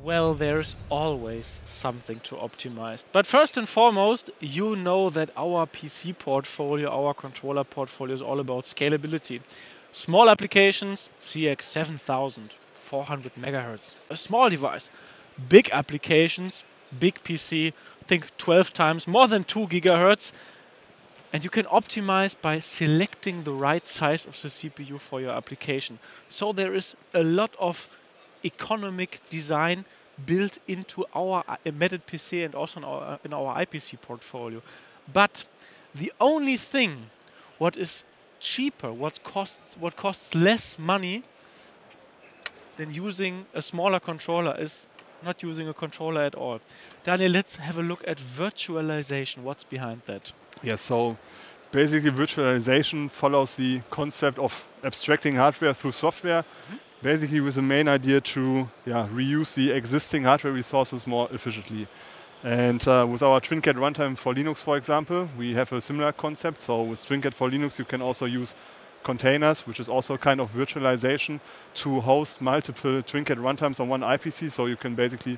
Well, there's always something to optimize. But first and foremost, you know that our PC portfolio, our controller portfolio is all about scalability. Small applications, CX 7000, 400 megahertz, a small device. Big applications, big PC, think 12 times, more than 2 gigahertz. And you can optimize by selecting the right size of the CPU for your application. So there is a lot of economic design built into our embedded PC and also in our IPC portfolio. But the only thing what is cheaper, what costs less money than using a smaller controller is not using a controller at all. Daniel, let's have a look at virtualization. What's behind that? Yeah, so basically virtualization follows the concept of abstracting hardware through software, basically with the main idea to reuse the existing hardware resources more efficiently. And with our TwinCAT runtime for Linux, for example, we have a similar concept. So with TwinCAT for Linux, you can also use containers, which is also kind of virtualization, to host multiple TwinCAT runtimes on one IPC. So you can basically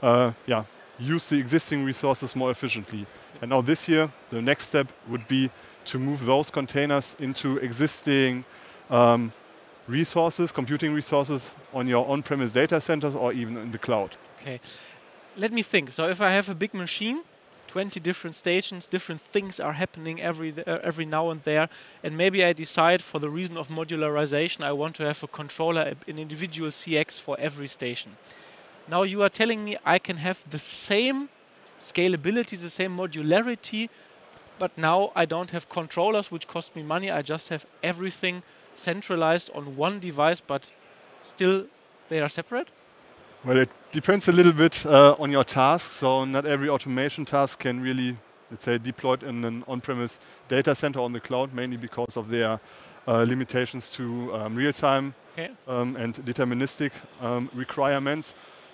use the existing resources more efficiently. And now this year, the next step would be to move those containers into existing resources, computing resources on your on-premise data centers or even in the cloud. Okay, let me think. So if I have a big machine, 20 different stations, different things are happening every now and there, and maybe I decide for the reason of modularization, I want to have a controller, an individual CX for every station. Now you are telling me I can have the same scalability, the same modularity, but now I don't have controllers which cost me money, I just have everything centralized on one device, but still they are separate? Well, it depends a little bit on your task. So not every automation task can really, let's say, deployed in an on-premise data center on the cloud, mainly because of their limitations to real-time and deterministic requirements.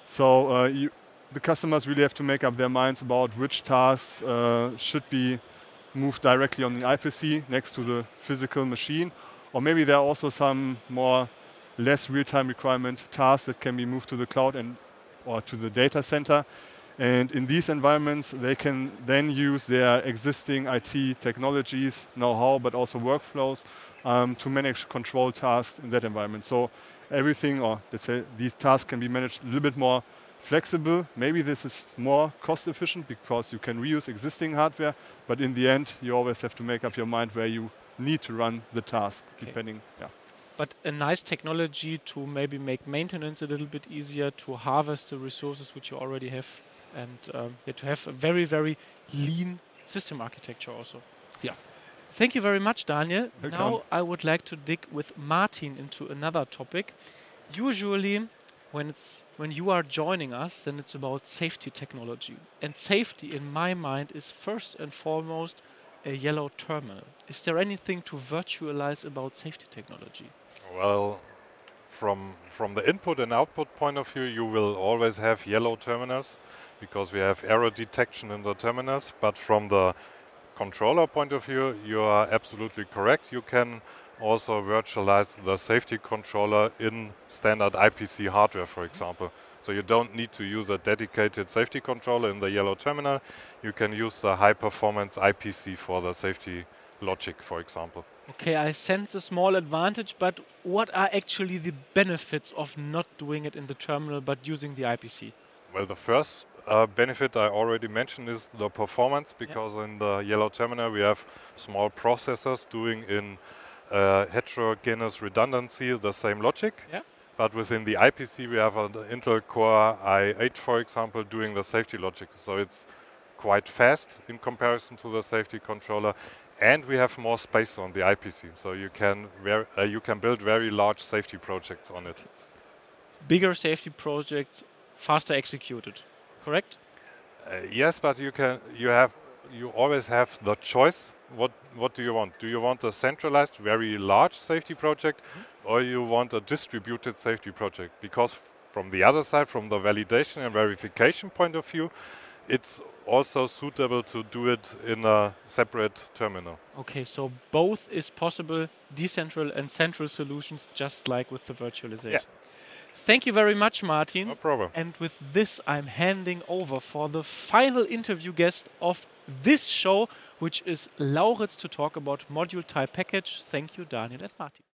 So the customers really have to make up their minds about which tasks should be moved directly on the IPC next to the physical machine. Or maybe there are also some more less real-time requirement tasks that can be moved to the cloud or to the data center. And in these environments, they can then use their existing IT technologies, know-how, but also workflows to manage control tasks in that environment. So everything, or let's say these tasks can be managed a little bit more flexible. Maybe this is more cost efficient because you can reuse existing hardware, but in the end, you always have to make up your mind where you need to run the task, depending. Yeah. But a nice technology to maybe make maintenance a little bit easier, to harvest the resources which you already have, and to have a very, very lean system architecture also. Yeah. Thank you very much, Daniel. Welcome. Now I would like to dig with Martin into another topic. Usually, when you are joining us, then it's about safety technology. And safety, in my mind, is first and foremost a yellow terminal. Is there anything to virtualize about safety technology? Well, from the input and output point of view, you will always have yellow terminals because we have error detection in the terminals. But from the controller point of view, you are absolutely correct. You can also virtualize the safety controller in standard IPC hardware, for example. So you don't need to use a dedicated safety controller in the yellow terminal. You can use the high-performance IPC for the safety logic, for example. Okay, I sense a small advantage, but what are actually the benefits of not doing it in the terminal but using the IPC? Well, the first benefit I already mentioned is the performance, because in the yellow terminal we have small processors doing in heterogeneous redundancy the same logic. Yeah. But within the IPC we have an Intel Core i8, for example, doing the safety logic. So it's quite fast in comparison to the safety controller. And we have more space on the IPC, so you can build very large safety projects on it. Bigger safety projects, faster executed, correct? Yes, but you always have the choice. What do you want? Do you want a centralized, very large safety project, or you want a distributed safety project? Because from the other side, from the validation and verification point of view, it's also suitable to do it in a separate terminal. Okay, so both is possible, decentral and central solutions, just like with the virtualization. Yeah. Thank you very much, Martin. No problem. And with this, I'm handing over for the final interview guest of this show, which is Lauritz, to talk about module type package. Thank you, Daniel and Martin.